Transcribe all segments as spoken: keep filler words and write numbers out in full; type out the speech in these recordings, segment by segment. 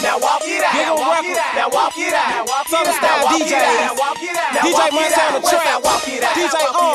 Now walk it out. Now walk it out. Now walk it out. Southern style D Js. D J Munch on the track. D J on.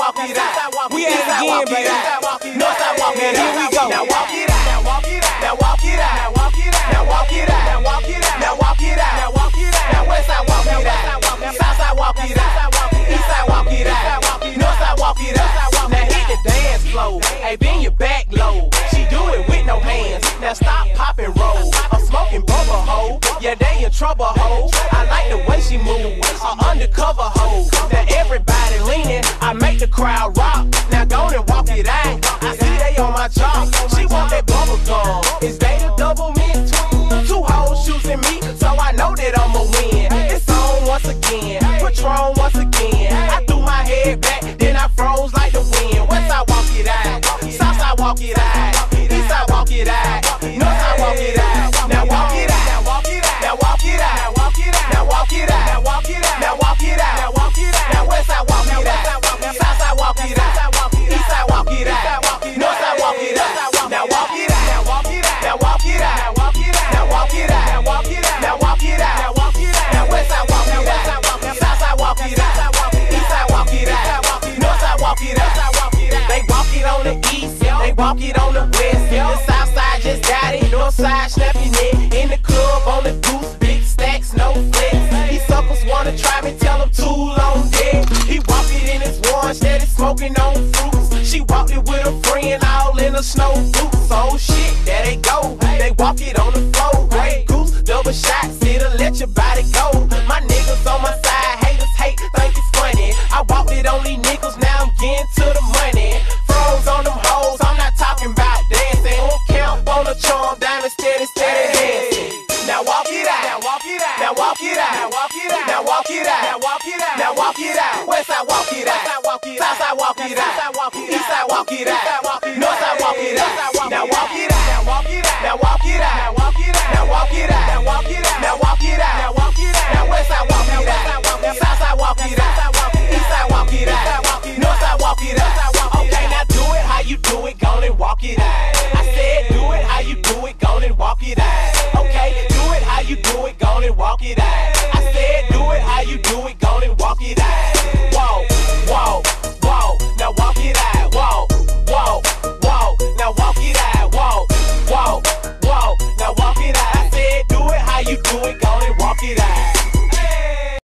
We at it again, baby. Northside walk it out. Here we go. Now walk it out. Now walk it out. Now walk it out. Now walk it out. Now walk it out. Now walk it out. Now walk it out. Now walk it out. Now Westside walk it out. Southside walk it out. Eastside walk it out. Northside walk it out. Now hit the dance floor. Hey, bend your back low. She do it with no hands. Now stop, pop and roll. I'm smoking bubble hoe. Yeah, they in trouble hoe. I like the way she move. A undercover hoe. Now everybody leaning. I make the crowd rock. Now go and walk it out. I see they on my job. She want that bubble gum. Is they the double mint twin? Two hoes choosing me, so I know that I'ma win. It's on once again. Patron once again. I threw my head back, then I froze like the wind. Westside walk it out. Southside walk it out. Eastside walk it out. Northside walk it out. Now walk it out. Now walk it out. Now walk it out. Now walk it out. Now walk it out. Now walk it out. Now walk it out. Now walk it out. Now Westside walk it out. Southside walk it out. Eastside walk it out. Northside walk it out. Now walk it out. Now walk it out. Now walk it out. Now walk it out. Now walk it out. Now walk it out. Now walk it out. Now walk it out. Now Westside walk it out. Southside walk it out. Eastside walk it out. Northside walk it out. They walk it on the east. They walk it on the west. The south side just got it. North side snapping it. In the club on the goose. Big stacks, no flex. These suckers wanna try me, tell them too long dead. He walk it in his one, steady smoking on fruits. She walked it with a friend, all in a snow boots. Oh shit, there they go. They walk it on the floor. Grey goose, double shots, it'll let your body go. My niggas on my side, haters hate, think it's funny. I walked it on these niggas, now I'm getting to the money. Froze on them hoes, I'm not talking about dancing. Won't count on the charm, down and steady, steady dancing. Now walk it out. Now walk it out. Now walk it out. Now walk it out. Now walk it out. Now walk it out. Now walk it out. Westside walk it out. Southside walk it out. Eastside walk it out. Northside walk it out.